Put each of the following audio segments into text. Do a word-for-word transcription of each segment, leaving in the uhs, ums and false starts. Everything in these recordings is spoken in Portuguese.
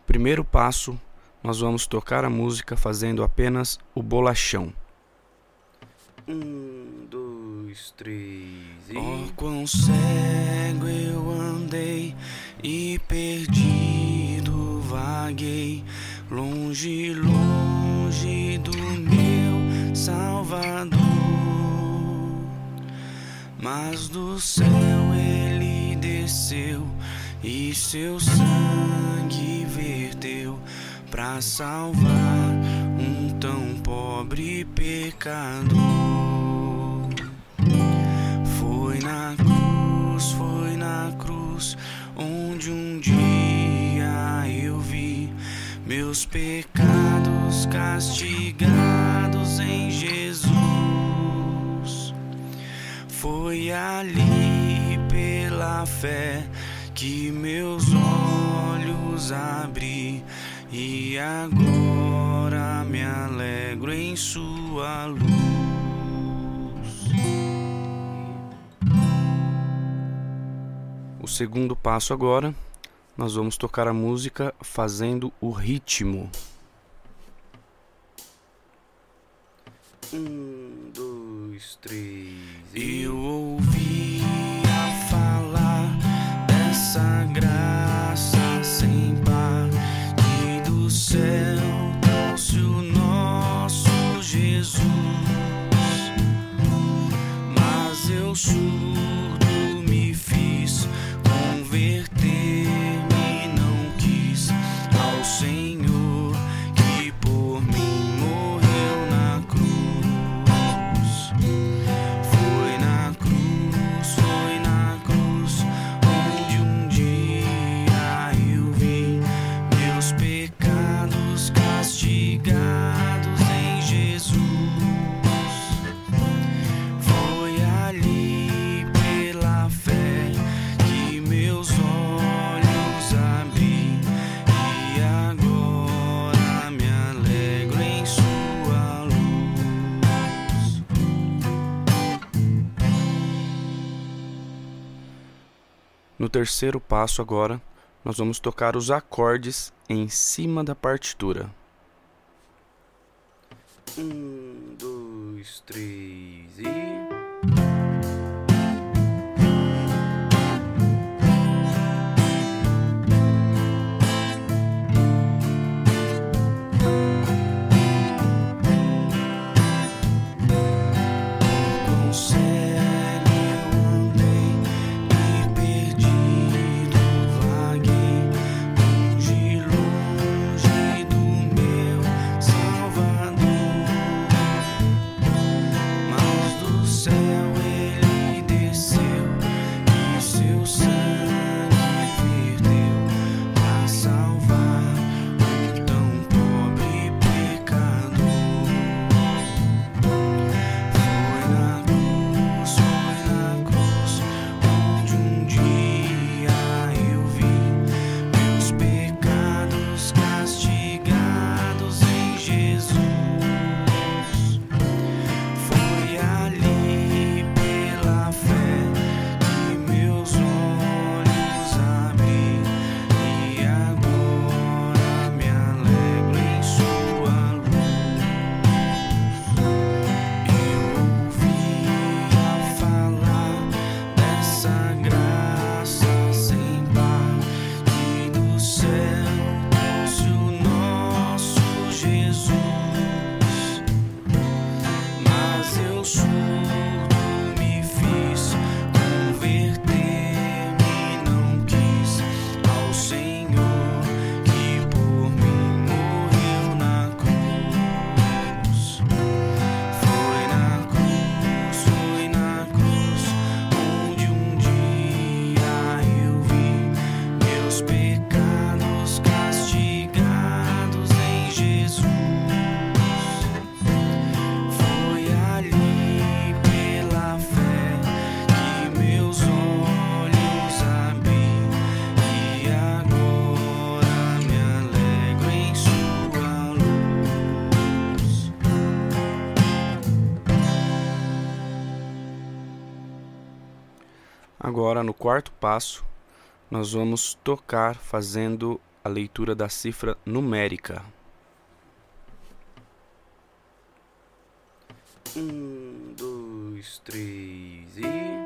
Primeiro passo, nós vamos tocar a música fazendo apenas o bolachão. Um, dois, três e... Oh, quão cego eu andei e perdido vaguei, longe, longe do meu Salvador. Mas do céu ele desceu e seu sangue verteu pra salvar um tão pobre pecador. Foi na cruz, foi na cruz, onde um dia eu vi meus pecados castigados em Jesus. Foi ali pela fé que meus olhos abri e agora me alegro em sua luz. O segundo passo agora, nós vamos tocar a música fazendo o ritmo. Um, dois, três e... Eu ouvia falar dessa graça sem par, que do céu trouxe o nosso Jesus. Mas eu surdo me fiz, converter-me não quis ao Senhor que por mim morreu na cruz. Foi na cruz, foi na cruz, onde um dia eu vi meus pecados castigados em Jesus. Foi ali pela fé que meus olhos abri e agora me alegro em sua luz. No terceiro passo agora, nós vamos tocar os acordes em cima da partitura. Um, dois, três e... Com cego eu andei e perdido vaguei, longe, longe do meu Salvador. Mas do céu ele desceu e seu sangue verteu pra salvar um tão pobre pecador. Foi na cruz, foi na cruz, onde um dia eu vi meus pecados castigados em Jesus. Foi ali pela fé que meus olhos abri e agora me alegro em sua luz. Eu ouvia falar dessa graça sem par, que do céu trouxe o nosso Jesus. Mas eu surdo me fiz, converter-me não quis ao Senhor que por mim morreu na cruz. Foi na cruz, foi na cruz, onde um dia eu vi meus pecados castigados em Jesus. Foi ali pela fé que meus olhos abri e agora me alegro em sua luz. Agora, no quarto passo, nós vamos tocar fazendo a a leitura da cifra numérica. Um, dois, três e...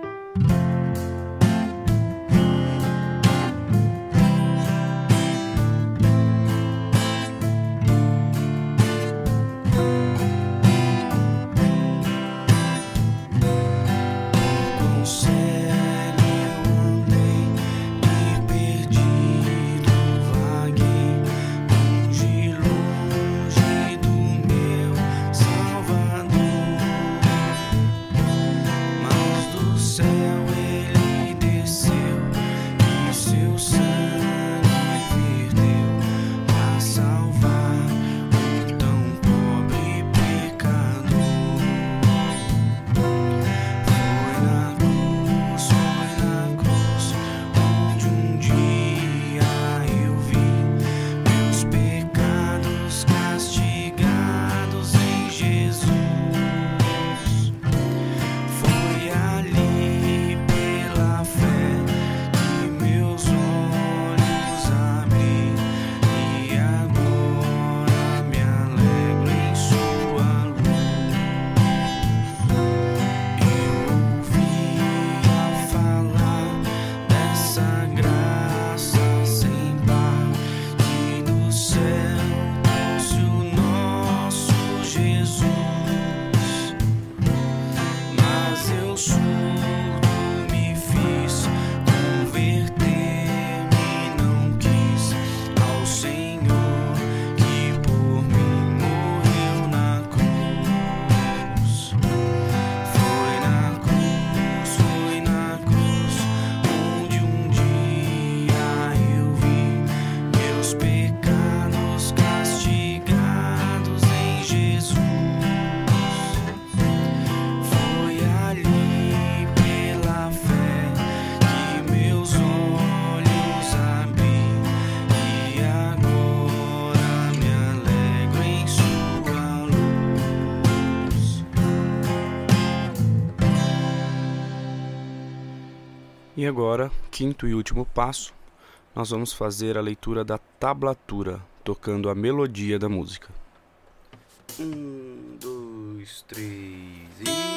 E agora, quinto e último passo, nós vamos fazer a leitura da tablatura, tocando a melodia da música. Um, dois, três e...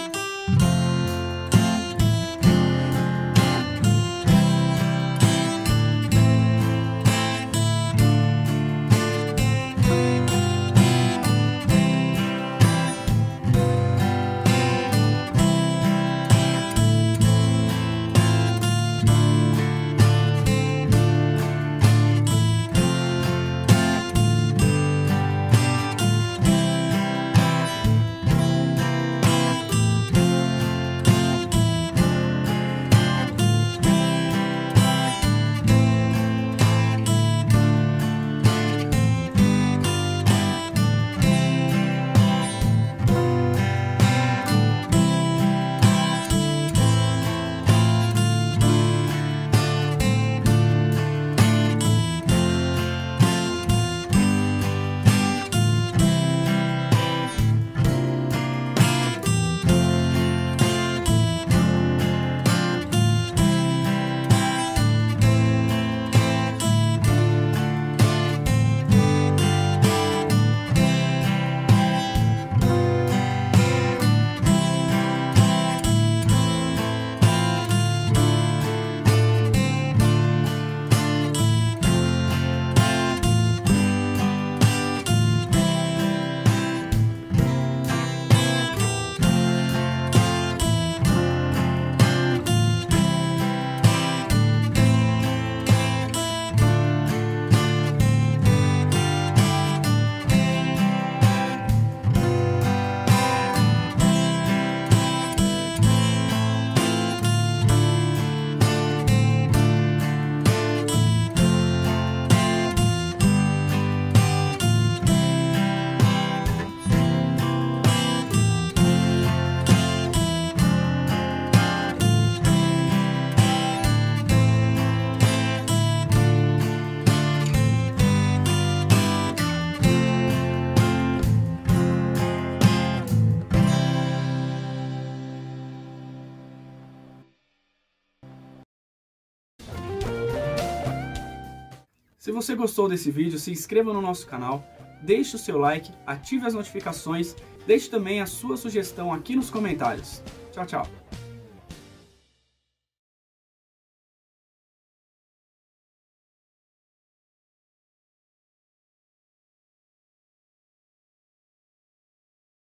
Se você gostou desse vídeo, se inscreva no nosso canal, deixe o seu like, ative as notificações, deixe também a sua sugestão aqui nos comentários. Tchau, tchau!